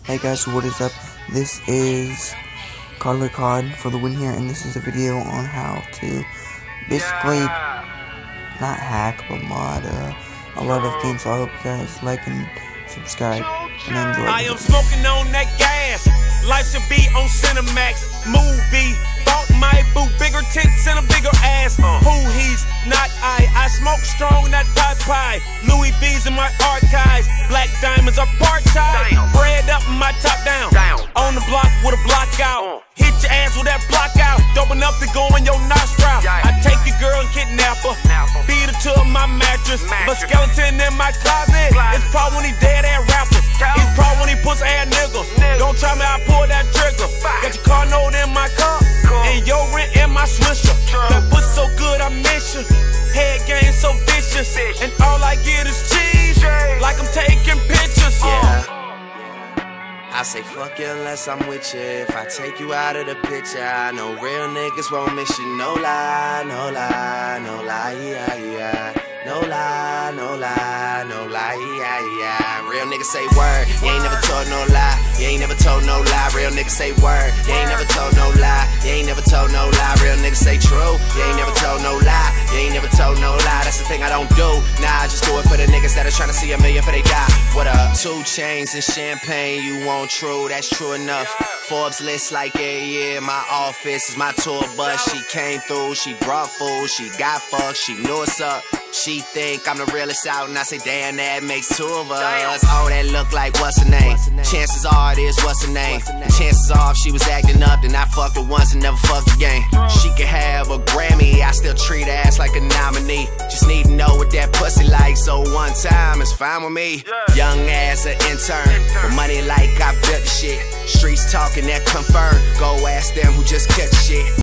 Hey guys, what is up? This is Color Cod for the win here, and this is a video on how to basically not hack but mod a lot of games. So I hope you guys like and subscribe and enjoy. I am smoking on that gas. Life should be on Cinemax. Movie. Bought my boo, bigger tits and a bigger ass. Who he's not I smoke strong, not pie. Louis V's in my archives. Black diamonds are part-time. Bread up and my top down. On the block with a block out. Hit your ass with that block out. Dope enough to go in your nostril. I take your girl and kidnap her. Beat her to my mattress. But skeleton in my closet. It's probably when he dead ass rapper. It's probably when he puts ass niggas. Don't try me, I pull that trigger. Got your car note in my car. And your rent in my swisher. That pussy so good I miss you. Head game so vicious. And all I get is cheese. Like I'm taking pictures. I say fuck you unless I'm with you. If I take you out of the picture, I know real niggas won't miss you. No lie, no lie, no lie, yeah. No lie, no lie, no lie, yeah. Real niggas say word, you ain't never told no lie. You ain't never told no lie. Real niggas say word, you ain't never told no lie. You ain't never told no lie. Real niggas say true, you ain't never told no lie. You ain't never told no lie. That's the thing I don't do. Nah, I just do it for the niggas that are trying to see a million for they die. What up? 2 chains and champagne, you want true, that's true enough. Forbes list like yeah, my office is my tour bus. She came through, she brought food, she got fucked, she knew what's up. She think I'm the realest out, and I say damn, that makes 2 of us. Oh, that look like what's her name? Chances are it is what's her name. And chances are if she was acting up, then I fucked her once and never fucked again. She could have a Grammy, I still treat her ass like a nominee. Just need to know what that pussy like, so one time it's fine with me. Young ass an intern, with money like I built the shit. Streets talking that confirm. Go ask them who just kept the shit.